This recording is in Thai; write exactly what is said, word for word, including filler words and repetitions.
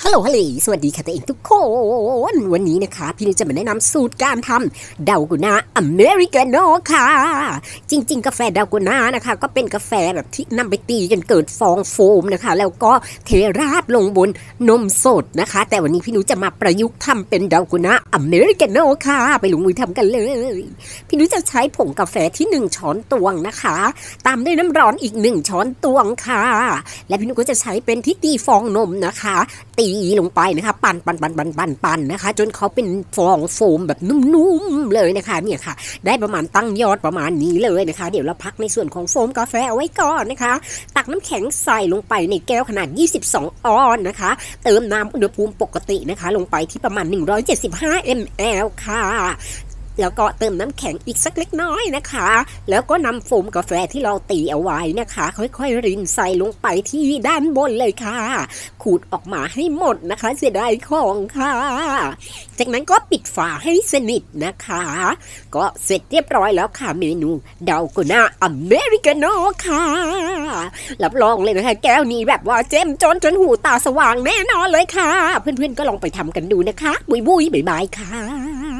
ฮัลโหลฮัลโหลสวัสดีค่ะตัวเองทุกคนวันนี้นะคะพี่นุ้ยจะมาแนะนำสูตรการทำดาลโกน่าอเมริกาโน่ค่ะจริงๆกาแฟดาลโกน่านะคะก็เป็นกาแฟแบบที่นำไปตีจนเกิดฟองโฟมนะคะแล้วก็เทราดลงบนนมสดนะคะแต่วันนี้พี่นุ้ยจะมาประยุกต์ทำเป็นดาลโกน่าอเมริกาโน่ค่ะไปลงมือทำกันเลยพี่นุ้ยจะใช้ผงกาแฟที่หนึ่งช้อนตวงนะคะตามด้วยน้ำร้อนอีกหนึ่งช้อนตวงค่ะและพี่นุ้ยก็จะใช้เป็นที่ตีฟองนมนะคะตีลงไปนะคะปั่นปั่นปั่นปั่นปั่นปั่นนะคะจนเขาเป็นฟองโฟมแบบนุ่มๆเลยนะคะเนี่ยค่ะได้ประมาณตั้งยอดประมาณนี้เลยนะคะเดี๋ยวเราพักในส่วนของโฟมกาแฟเอาไว้ก่อนนะคะตักน้ำแข็งใส่ลงไปในแก้วขนาดยี่สิบสองออนซ์นะคะเติมน้ำอุณหภูมิปกตินะคะลงไปที่ประมาณหนึ่งร้อยเจ็ดสิบห้ามิลลิลิตรค่ะแล้วก็เติมน้ำแข็งอีกสักเล็กน้อยนะคะแล้วก็นำโฟมกาแฟที่เราตีเอาไว้นะคะค่อยๆรินใส่ลงไปที่ด้านบนเลยค่ะขูดออกมาให้หมดนะคะเสียดายของค่ะจากนั้นก็ปิดฝาให้สนิทนะคะก็เสร็จเรียบร้อยแล้วค่ะเมนูดาลโกน่าอเมริกาโน่ค่ะรับรองเลยนะคะแก้วนี้แบบว่าเจ้มจนจนหูตาสว่างแน่นอนเลยค่ะเพื่อนๆก็ลองไปทำกันดูนะคะบุยบุยบ๊ายบายค่ะ